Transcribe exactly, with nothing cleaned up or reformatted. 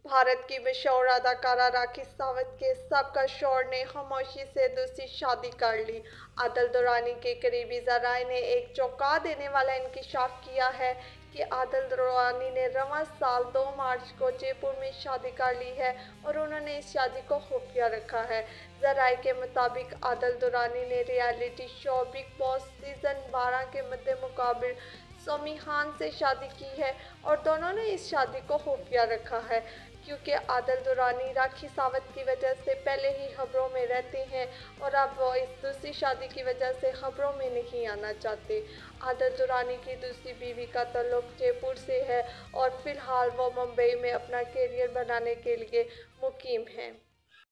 भारत की मशहूर अदाकारा राखी सावंत के सबका शौहर ने खामोशी से दूसरी शादी कर ली। आदिल दुरानी के करीबी ज़राए ने एक चौंका देने वाला इंकशाफ किया है कि आदिल दुरानी ने रवां साल दो मार्च को जयपुर में शादी कर ली है और उन्होंने इस शादी को खुफिया रखा है। ज़राए के मुताबिक आदिल दुरानी ने reality show Bigg Boss season बारह के मद्देमुकाबिल सोमी खान से शादी की है और दोनों ने इस शादी को खुफिया रखा है क्योंकि आदिल दुरानी राखी सावंत की वजह से पहले ही खबरों में रहते हैं और अब वो इस दूसरी शादी की वजह से खबरों में नहीं आना चाहते। आदिल दुरानी की दूसरी बीवी का ताल्लुक जयपुर से है और फिलहाल वो मुंबई में अपना करियर बनाने के लिए मुकीम हैं।